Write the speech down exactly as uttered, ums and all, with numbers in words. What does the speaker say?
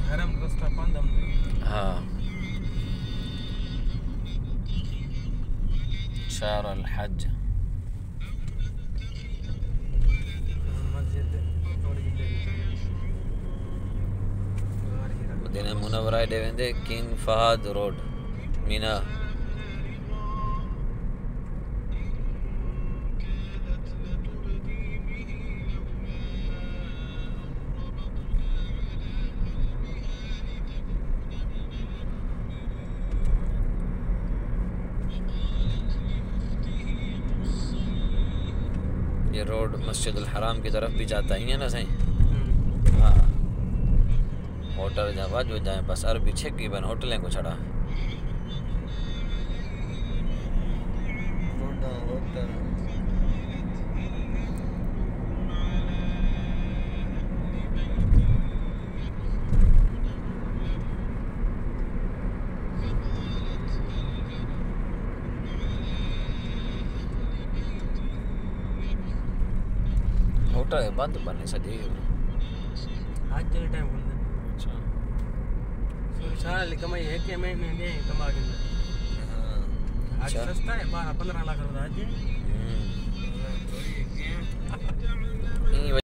हरम रास्ता पंदम हाँ शार अल हज मस्जिद थोड़ी मदीना मुनव्वरा ॾे वेंदे किंग फहद रोड मीना ये रोड मस्जिद अल हराम की तरफ भी जाता ही है ना सही। हाँ होटल जहाँ वाजो जाए बस अरबी छे की बन होटलें को छड़ा होटल बंद बने सॼी आज जे टाइम होंदा अच्छा सो साल कमाई है के महीने ने कमा के हाँ आज अच्छा सस्ता है बारह पंद्रह लाख रुपया आज